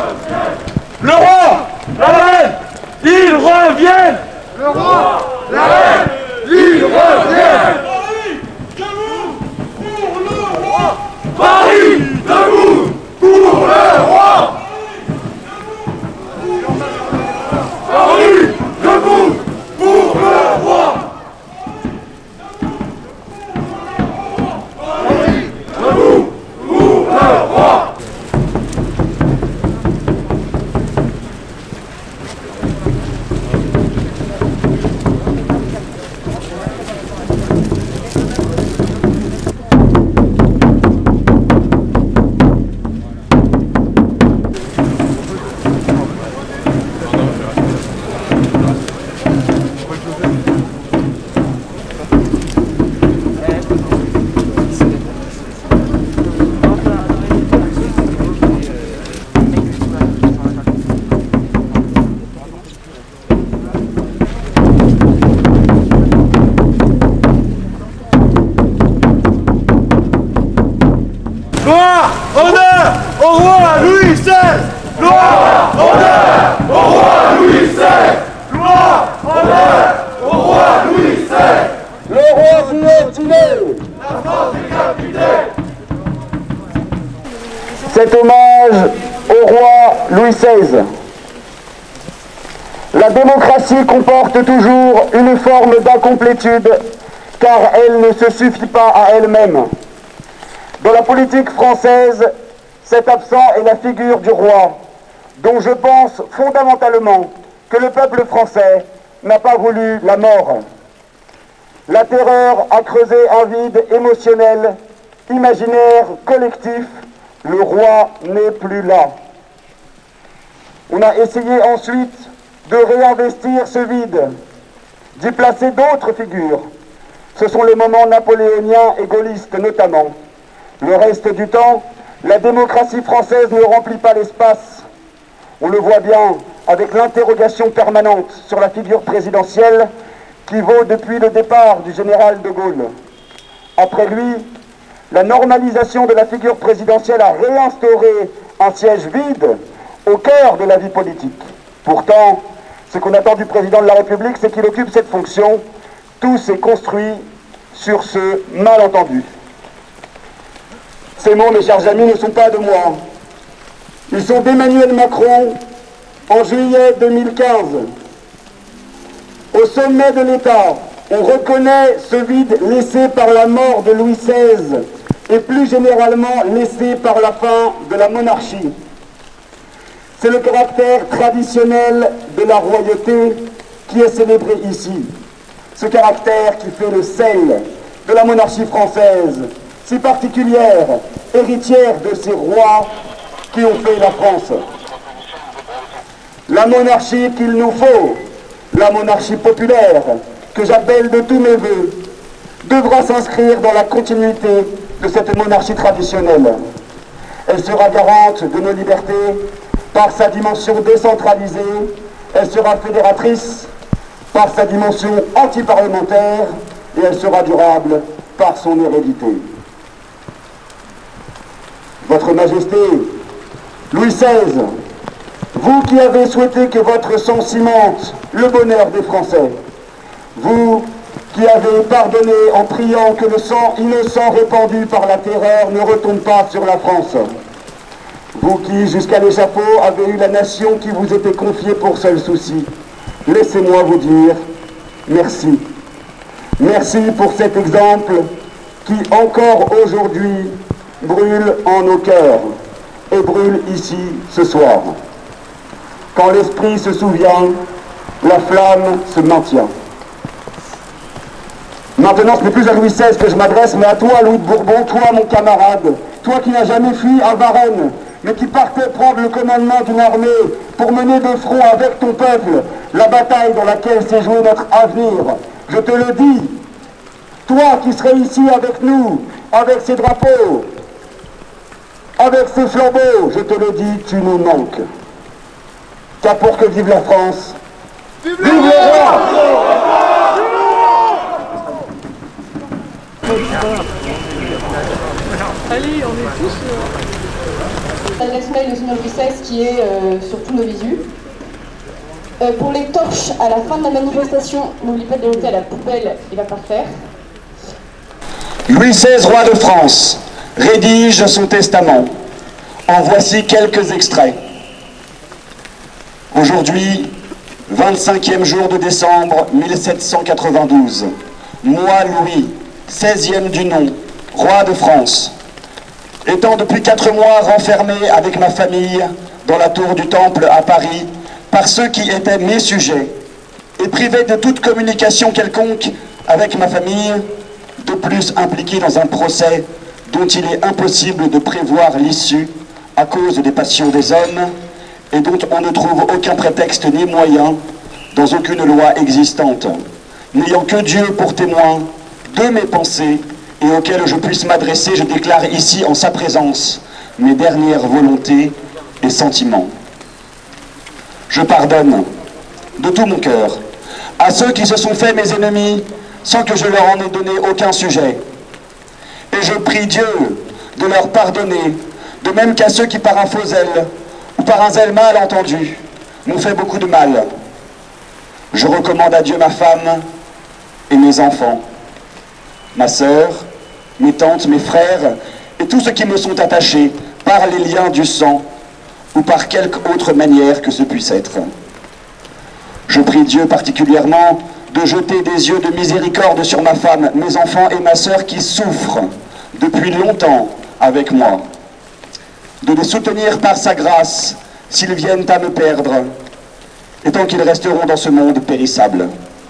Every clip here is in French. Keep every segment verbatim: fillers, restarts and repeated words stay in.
Le roi, la reine, ils reviennent. Le roi, la reine, ils reviennent. Paris, debout pour le roi. Paris, debout pour le roi. Paris, debout pour le roi. Gloire, honneur au roi Louis seize. Gloire, honneur au roi Louis seize. Gloire, honneur au roi Louis seize. Le roi guillotiné. La France décapitée. Cet hommage au roi Louis seize. La démocratie comporte toujours une forme d'incomplétude, car elle ne se suffit pas à elle-même. Dans la politique française, cet absent est la figure du roi, dont je pense fondamentalement que le peuple français n'a pas voulu la mort. La terreur a creusé un vide émotionnel, imaginaire, collectif. Le roi n'est plus là. On a essayé ensuite de réinvestir ce vide, d'y placer d'autres figures. Ce sont les moments napoléoniens et gaullistes notamment. Le reste du temps, la démocratie française ne remplit pas l'espace. On le voit bien avec l'interrogation permanente sur la figure présidentielle qui vaut depuis le départ du général de Gaulle. Après lui, la normalisation de la figure présidentielle a réinstauré un siège vide au cœur de la vie politique. Pourtant, ce qu'on attend du président de la République, c'est qu'il occupe cette fonction. Tout s'est construit sur ce malentendu. Ces mots, mes chers amis, ne sont pas de moi. Ils sont d'Emmanuel Macron en juillet deux mille quinze. Au sommet de l'État, on reconnaît ce vide laissé par la mort de Louis seize et plus généralement laissé par la fin de la monarchie. C'est le caractère traditionnel de la royauté qui est célébré ici. Ce caractère qui fait le sel de la monarchie française, si particulière, héritière de ces rois qui ont fait la France. La monarchie qu'il nous faut, la monarchie populaire, que j'appelle de tous mes voeux, devra s'inscrire dans la continuité de cette monarchie traditionnelle. Elle sera garante de nos libertés par sa dimension décentralisée, elle sera fédératrice par sa dimension antiparlementaire et elle sera durable par son hérédité. Votre Majesté, Louis seize, vous qui avez souhaité que votre sang cimente le bonheur des Français, vous qui avez pardonné en priant que le sang innocent répandu par la terreur ne retombe pas sur la France, vous qui, jusqu'à l'échafaud, avez eu la nation qui vous était confiée pour seul souci, laissez-moi vous dire merci. Merci pour cet exemple qui, encore aujourd'hui, brûle en nos cœurs et brûle ici ce soir. Quand l'esprit se souvient, la flamme se maintient. Maintenant, ce n'est plus à Louis seize que je m'adresse, mais à toi, Louis de Bourbon, toi, mon camarade, toi qui n'as jamais fui à Varennes, mais qui partait prendre le commandement d'une armée pour mener de front avec ton peuple la bataille dans laquelle s'est joué notre avenir. Je te le dis, toi qui serais ici avec nous, avec ces drapeaux, avec ces flambeaux, je te le dis, tu nous manques. Car pour que vive la France, vive le roi! Allez, on est tous... Euh... L'adresse mail de Sonia Louis seize qui est euh, sur tous nos visus. Euh, pour les torches, à la fin de la manifestation, n'oublie pas de les jeter à la poubelle, il va pas faire. Louis seize, roi de France, rédige son testament. En voici quelques extraits. Aujourd'hui, vingt-cinquième jour de décembre mille sept cent quatre-vingt-douze, moi Louis, seizième du nom, roi de France, étant depuis quatre mois renfermé avec ma famille dans la tour du Temple à Paris par ceux qui étaient mes sujets et privé de toute communication quelconque avec ma famille, de plus impliqué dans un procès dont il est impossible de prévoir l'issue à cause des passions des hommes et dont on ne trouve aucun prétexte ni moyen dans aucune loi existante, n'ayant que Dieu pour témoin de mes pensées et auxquelles je puisse m'adresser, je déclare ici en sa présence mes dernières volontés et sentiments. Je pardonne de tout mon cœur à ceux qui se sont faits mes ennemis sans que je leur en ai donné aucun sujet. Et je prie Dieu de leur pardonner, de même qu'à ceux qui par un faux zèle ou par un zèle mal entendu m'ont fait beaucoup de mal. Je recommande à Dieu ma femme et mes enfants, ma sœur, mes tantes, mes frères et tous ceux qui me sont attachés par les liens du sang ou par quelque autre manière que ce puisse être. Je prie Dieu particulièrement de jeter des yeux de miséricorde sur ma femme, mes enfants et ma sœur qui souffrent depuis longtemps avec moi, de les soutenir par sa grâce s'ils viennent à me perdre, et tant qu'ils resteront dans ce monde périssable.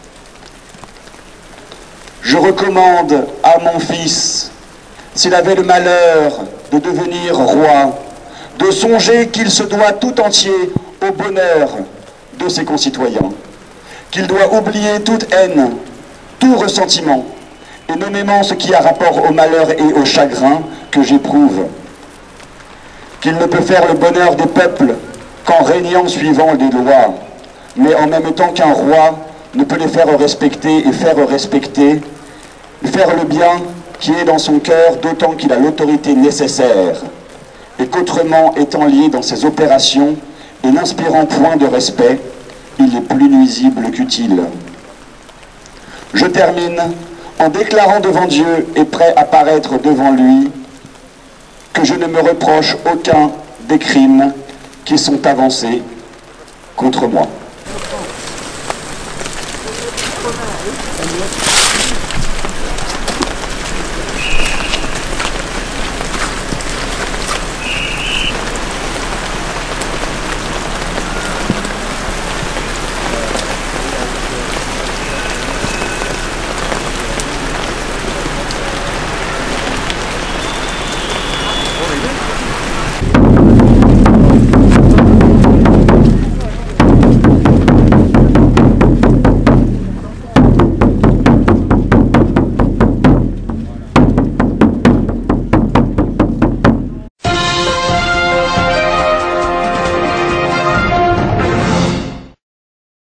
Je recommande à mon fils, s'il avait le malheur de devenir roi, de songer qu'il se doit tout entier au bonheur de ses concitoyens, qu'il doit oublier toute haine, tout ressentiment, et nommément ce qui a rapport au malheur et au chagrin que j'éprouve, qu'il ne peut faire le bonheur des peuples qu'en régnant suivant les lois, mais en même temps qu'un roi ne peut les faire respecter et faire respecter, faire le bien qui est dans son cœur, d'autant qu'il a l'autorité nécessaire, et qu'autrement étant lié dans ses opérations et n'inspirant point de respect, il est plus nuisible qu'utile. Je termine en déclarant devant Dieu et prêt à paraître devant lui que je ne me reproche aucun des crimes qui sont avancés contre moi.